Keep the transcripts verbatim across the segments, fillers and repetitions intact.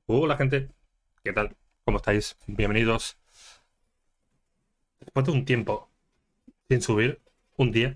Hola gente, ¿qué tal? ¿Cómo estáis? Bienvenidos. Después de un tiempo sin subir, un día,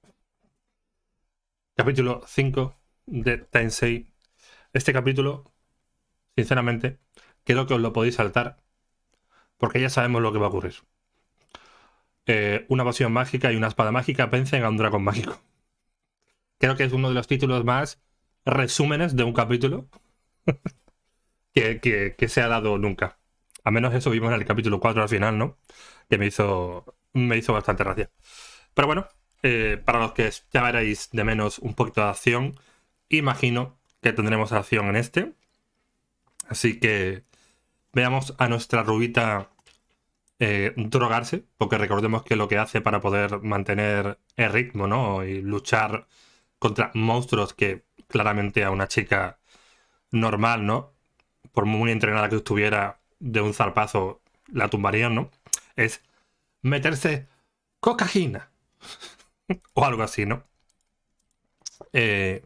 capítulo cinco de Tensei. Este capítulo, sinceramente, creo que os lo podéis saltar porque ya sabemos lo que va a ocurrir. Eh, una poción mágica y una espada mágica vencen a un dragón mágico. Creo que es uno de los títulos más resúmenes de un capítulo que, que, que se ha dado nunca. Al menos eso vimos en el capítulo cuatro al final, ¿no? Que me hizo, me hizo bastante gracia. Pero bueno, eh, para los que ya veréis de menos un poquito de acción, imagino que tendremos acción en este. Así que veamos a nuestra rubita eh, drogarse, porque recordemos que lo que hace para poder mantener el ritmo, ¿no? Y luchar contra monstruos que claramente a una chica normal, ¿no? Por muy entrenada que estuviera, de un zarpazo la tumbarían, ¿no? Es meterse cocaína o algo así, ¿no? Eh,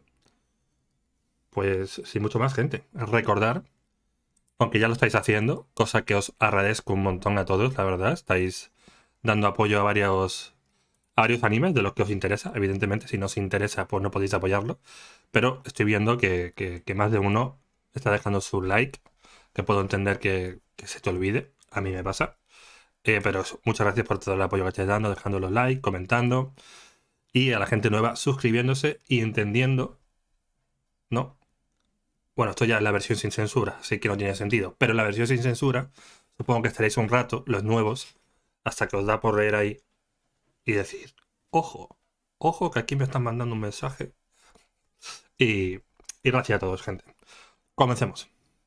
pues sin mucho más, gente. Recordar, aunque ya lo estáis haciendo, cosa que os agradezco un montón a todos, la verdad. Estáis dando apoyo a varios, a varios animes de los que os interesa. Evidentemente, si no os interesa, pues no podéis apoyarlo. Pero estoy viendo que, que, que más de uno está dejando su like, que puedo entender que, que se te olvide. A mí me pasa. Eh, pero eso, muchas gracias por todo el apoyo que estáis dando, dejando los likes, comentando. Y a la gente nueva suscribiéndose y entendiendo, ¿no? Bueno, esto ya es la versión sin censura, así que no tiene sentido. Pero en la versión sin censura, supongo que estaréis un rato, los nuevos, hasta que os da por leer ahí y decir, ojo, ojo, que aquí me están mandando un mensaje. Y, y gracias a todos, gente. Comencemos.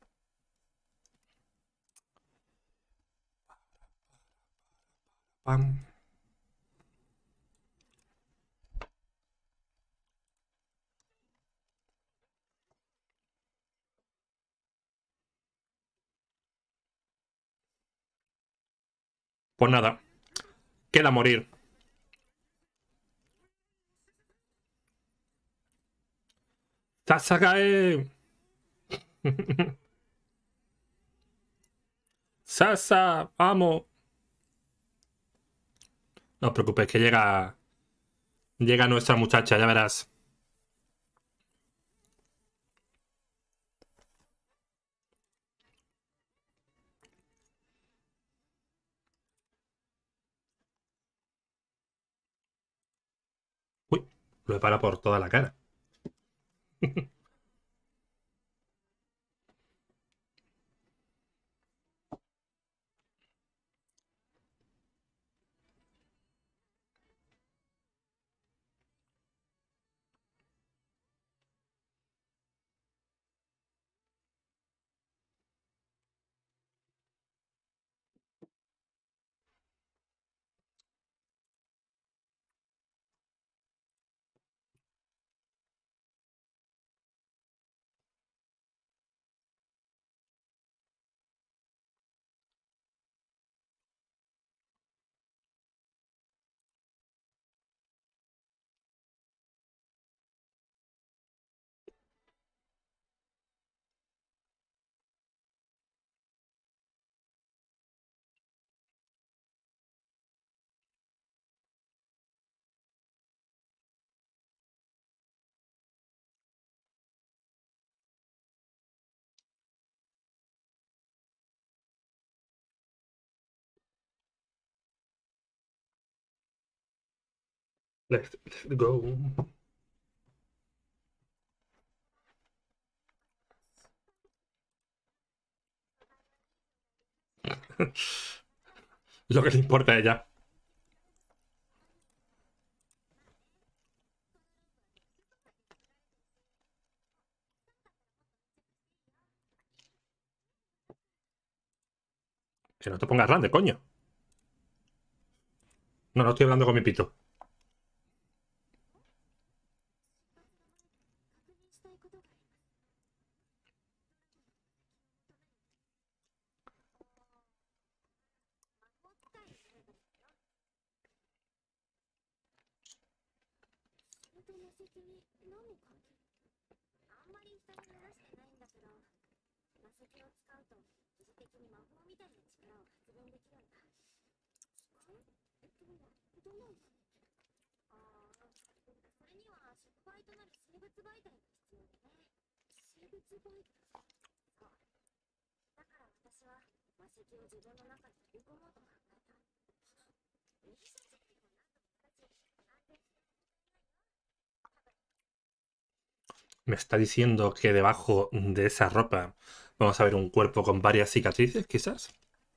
Pam. Pues nada, queda morir. ¡Sasagae! ¡Sasa! ¡Vamos! No os preocupéis, que llega, llega nuestra muchacha, ya verás. Uy, lo he parado por toda la cara. Let's, let's go. Lo que le importa a ella. Que no te pongas grande, coño. No, no estoy hablando con mi pito. Me está diciendo que debajo de esa ropa vamos a ver un cuerpo con varias cicatrices, quizás.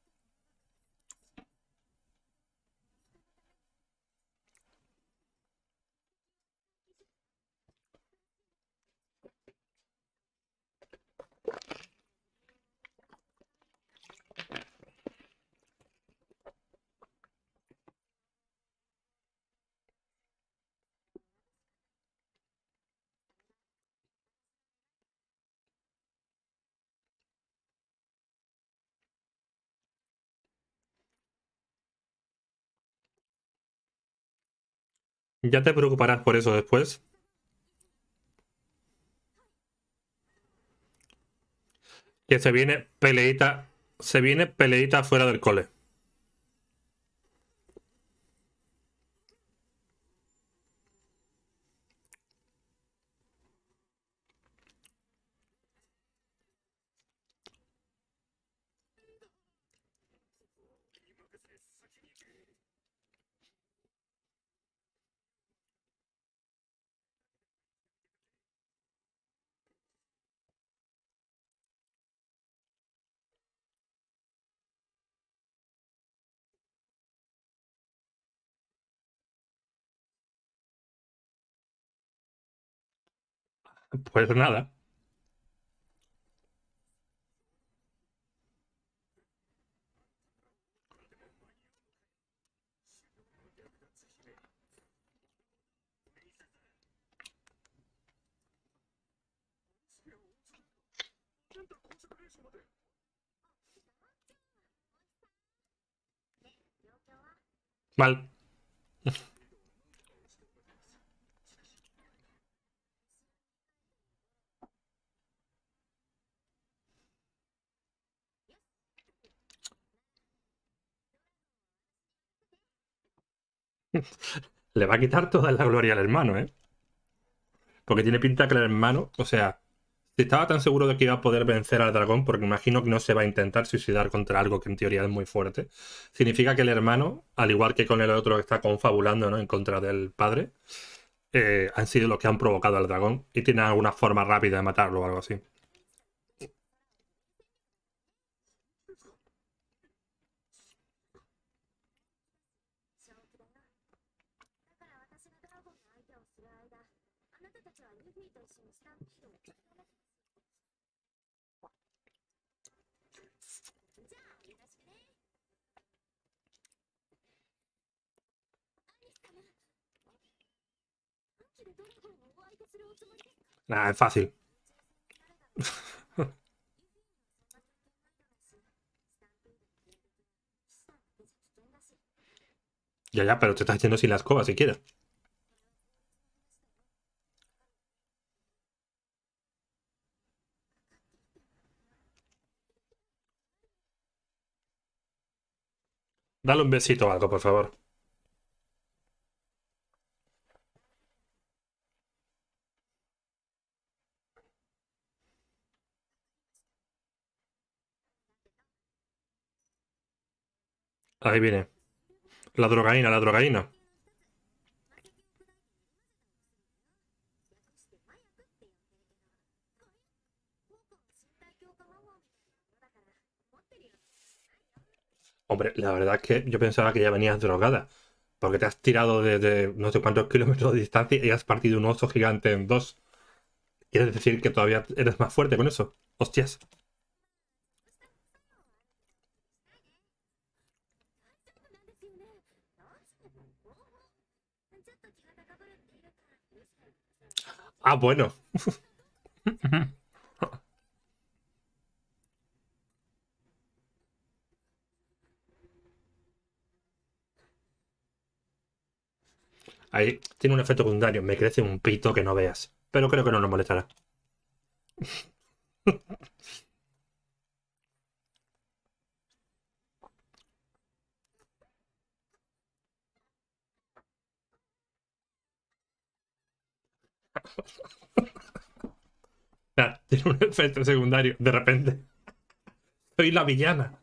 Ya te preocuparás por eso después. Que se viene peleita. Se viene peleita fuera del cole. Pues nada. Mal. Le va a quitar toda la gloria al hermano, ¿eh? Porque tiene pinta que el hermano, o sea, si estaba tan seguro de que iba a poder vencer al dragón, porque imagino que no se va a intentar suicidar contra algo que en teoría es muy fuerte, significa que el hermano, al igual que con el otro que está confabulando, ¿no?, en contra del padre, eh, han sido los que han provocado al dragón y tienen alguna forma rápida de matarlo o algo así. Nah, es fácil. Ya, ya, pero te estás haciendo sin la escoba siquiera. Dale un besito o algo, por favor. Ahí viene. La drogaína, la drogaína. Hombre, la verdad es que yo pensaba que ya venías drogada. Porque te has tirado desde no sé cuántos kilómetros de distancia y has partido un oso gigante en dos. ¿Quieres decir que todavía eres más fuerte con eso? Hostias. Ah, bueno. Ahí tiene un efecto secundario. Me crece un pito que no veas. Pero creo que no nos molestará. sea, tiene un efecto secundario. De repente, soy la villana.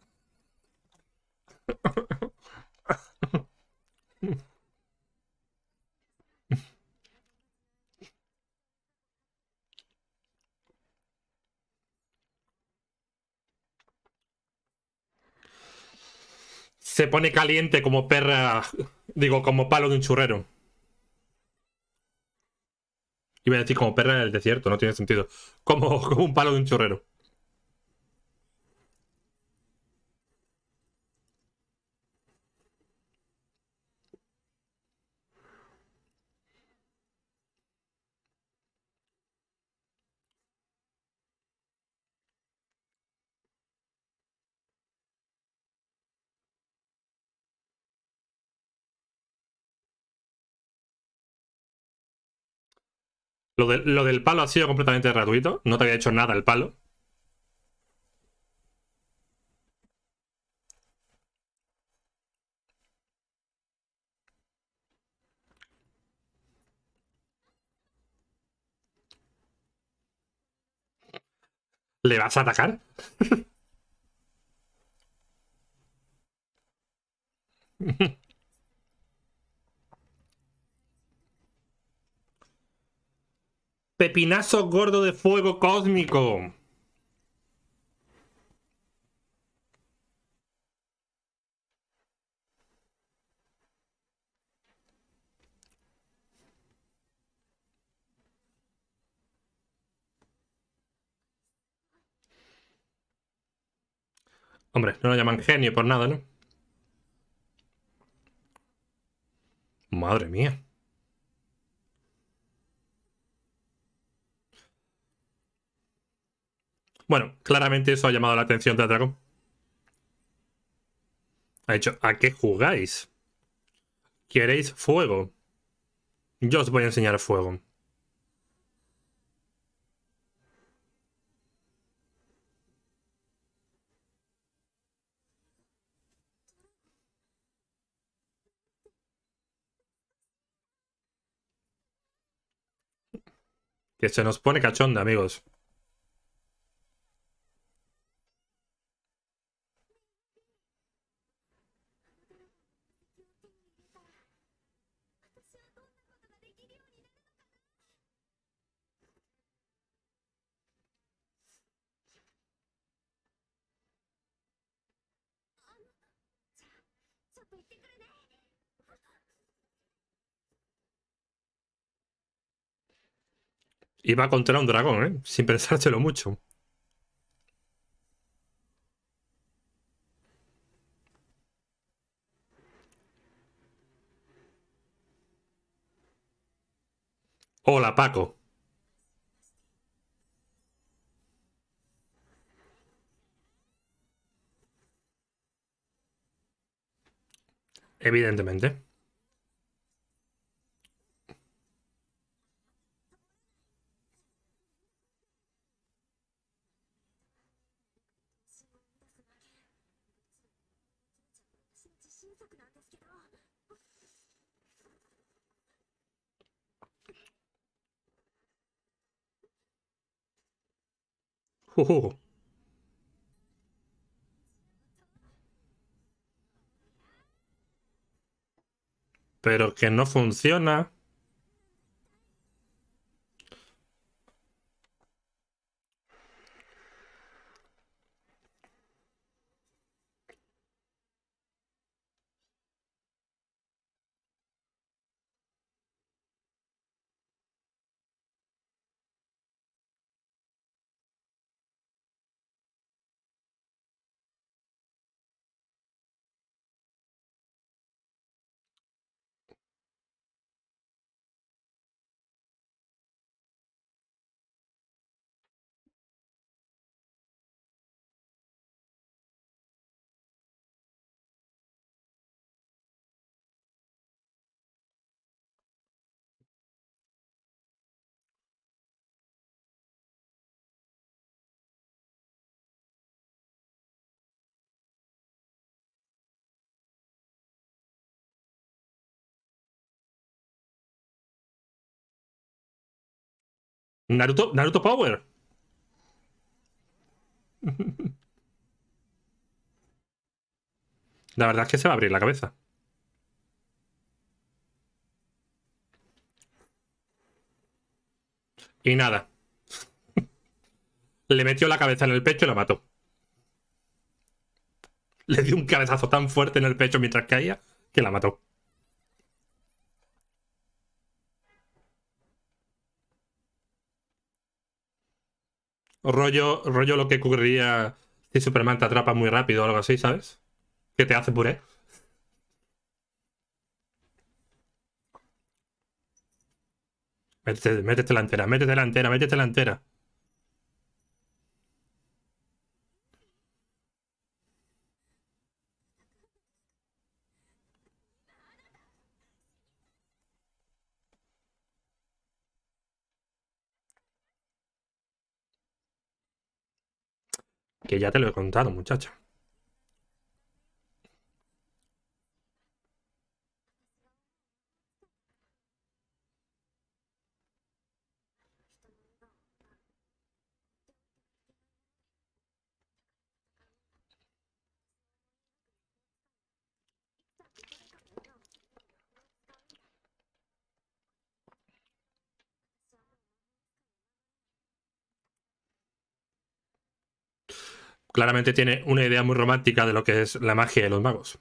Se pone caliente como perra. Digo, como palo de un churrero. Iba a decir como perra en el desierto, no tiene sentido. Como, como un palo de un churrero. Lo, de, lo del palo ha sido completamente gratuito. No te había hecho nada el palo. ¿Le vas a atacar? Pepinazo gordo de fuego cósmico. Hombre, no lo llaman genio por nada, ¿no? Madre mía. Bueno, claramente eso ha llamado la atención de Dragon. Ha dicho, ¿a qué jugáis? ¿Queréis fuego? Yo os voy a enseñar fuego. Que se nos pone cachonda, amigos. Iba contra un dragón, ¿eh? Sin pensárselo mucho. Hola, Paco. Evidentemente. Uh, pero que no funciona. Naruto, Naruto Power. La verdad es que se va a abrir la cabeza. Y nada. Le metió la cabeza en el pecho y la mató. Le dio un cabezazo tan fuerte en el pecho mientras caía que la mató. Rollo, rollo lo que ocurriría si Superman te atrapa muy rápido o algo así, ¿sabes? Que te hace puré. Métete, métete la entera, métete la entera, métete la entera. Que ya te lo he contado, muchacha. Claramente tiene una idea muy romántica de lo que es la magia de los magos.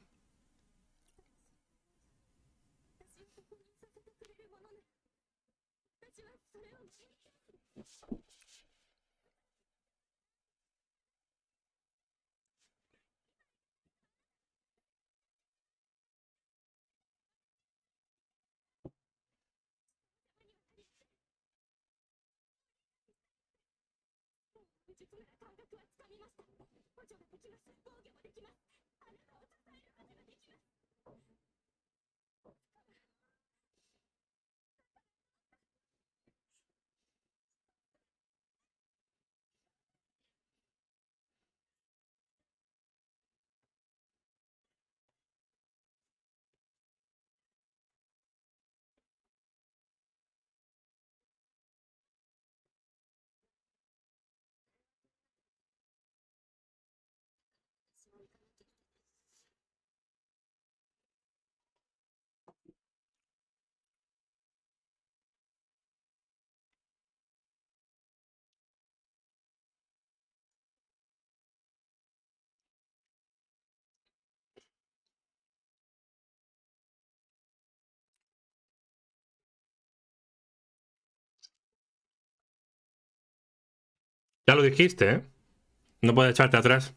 Ya lo dijiste, ¿eh? No puedes echarte atrás.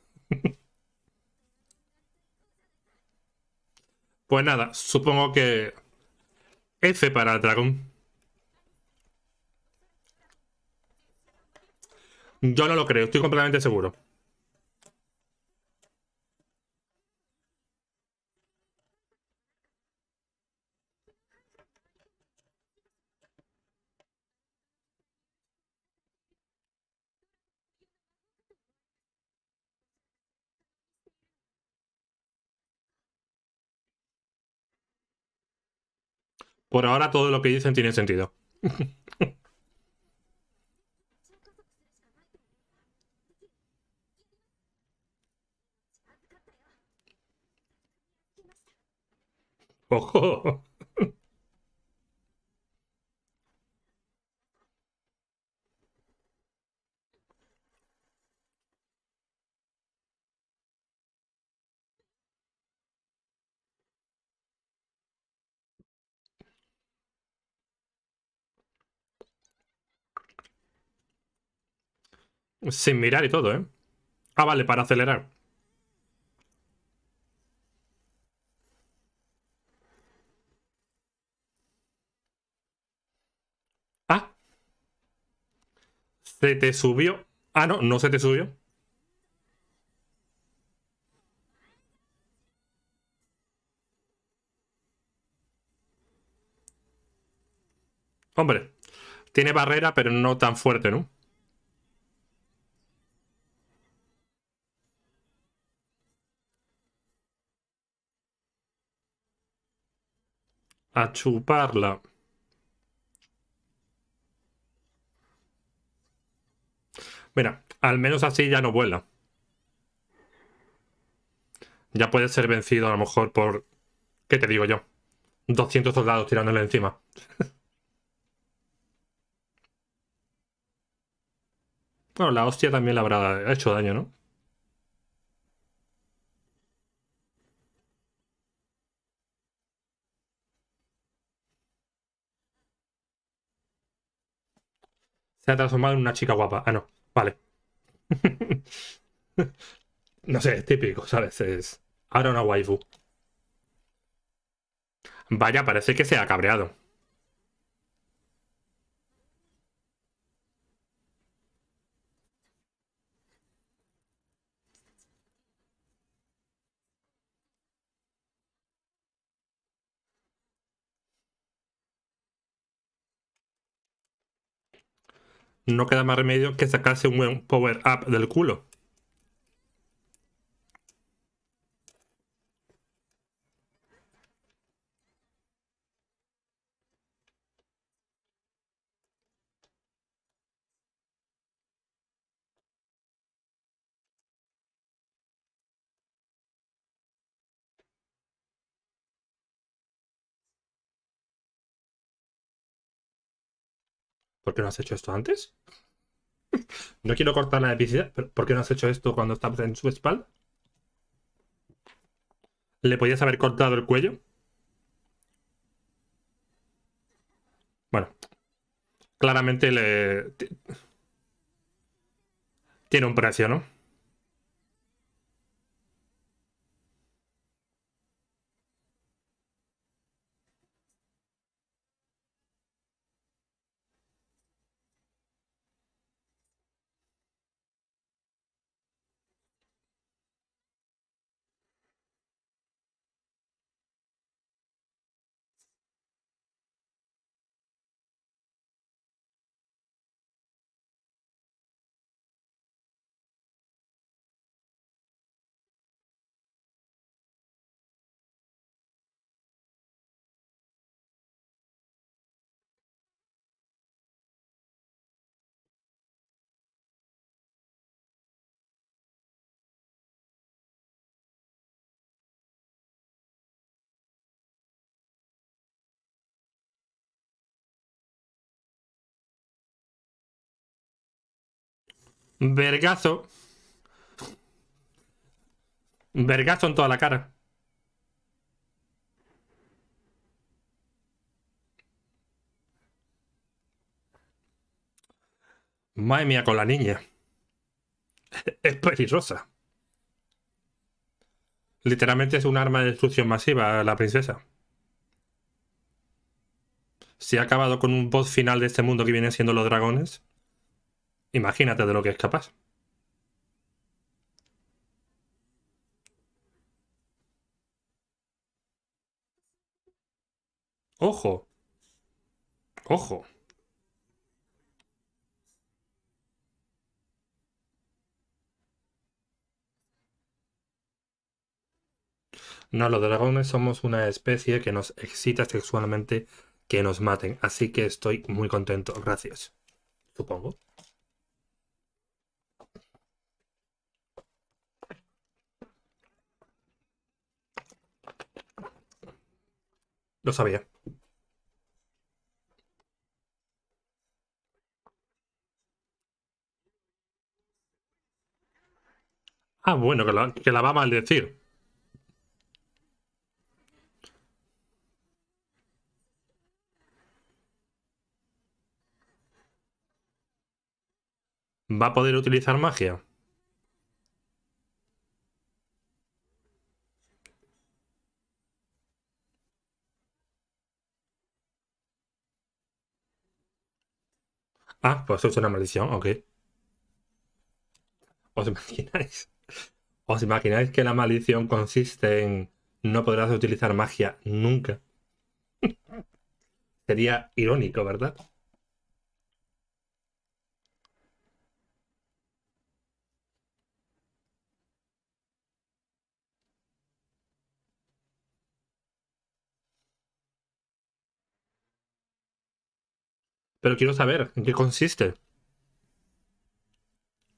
Pues nada, supongo que F para el dragón. Yo no lo creo, estoy completamente seguro. Por ahora todo lo que dicen tiene sentido. Ojo. Sin mirar y todo, ¿eh? Ah, vale, para acelerar. Ah, se te subió. Ah, no, no se te subió. Hombre, tiene barrera, pero no tan fuerte, ¿no? A chuparla. Mira, al menos así ya no vuela. Ya puede ser vencido a lo mejor por... ¿Qué te digo yo? doscientos soldados tirándole encima. Bueno, la hostia también le habrá hecho daño, ¿no? Se ha transformado en una chica guapa. Ah, no. Vale. No sé, es típico, ¿sabes? Es... Ahora una waifu. Vaya, parece que se ha cabreado. No queda más remedio que sacarse un buen power up del culo. ¿Por qué no has hecho esto antes? No quiero cortar la epicidad, pero ¿por qué no has hecho esto cuando estabas en su espalda? ¿Le podías haber cortado el cuello? Bueno, claramente le... tiene un precio, ¿no? Vergazo. Vergazo en toda la cara. Madre mía, con la niña. Es peligrosa. Literalmente es un arma de destrucción masiva, la princesa. Si ha acabado con un boss final de este mundo que vienen siendo los dragones, imagínate de lo que es capaz. Ojo, ojo. No, los dragones somos una especie que nos excita sexualmente que nos maten, así que estoy muy contento, gracias. Supongo. Lo sabía. Ah, bueno, que la, que la va a maldecir. ¿Va a poder utilizar magia? Ah, pues eso es una maldición, ok. ¿Os imagináis? ¿Os imagináis que la maldición consiste en no podrás utilizar magia nunca? Sería irónico, ¿verdad? Pero quiero saber en qué consiste.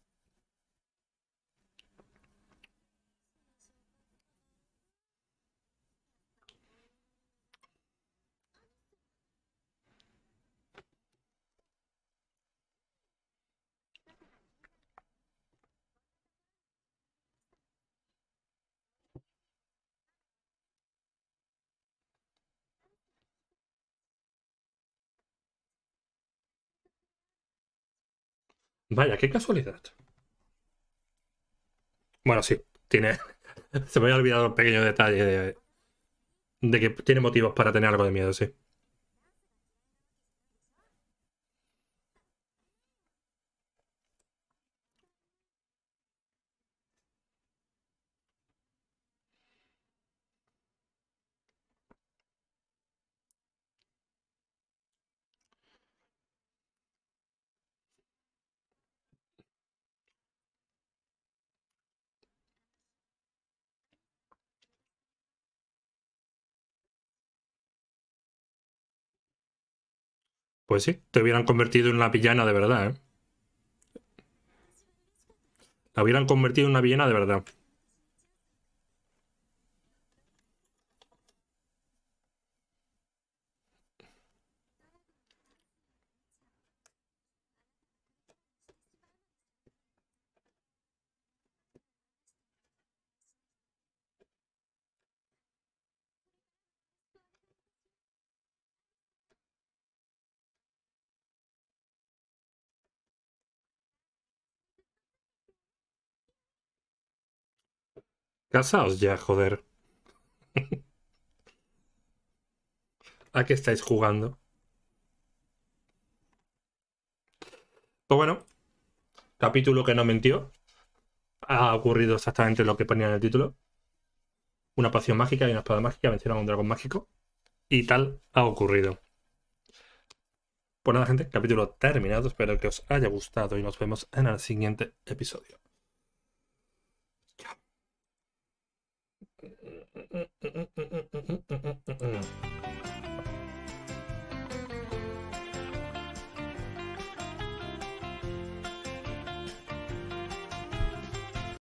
Vaya, qué casualidad. Bueno, sí, tiene... Se me había olvidado el pequeño detalle de, de que tiene motivos para tener algo de miedo, sí. Pues sí, te hubieran convertido en una villana de verdad, ¿eh? La hubieran convertido en una villana de verdad. Casaos ya, joder. ¿A qué estáis jugando? Pues bueno, capítulo que no mintió. Ha ocurrido exactamente lo que ponía en el título. Una poción mágica y una espada mágica vencieron a un dragón mágico. Y tal ha ocurrido. Pues nada, gente, capítulo terminado. Espero que os haya gustado y nos vemos en el siguiente episodio. Chao.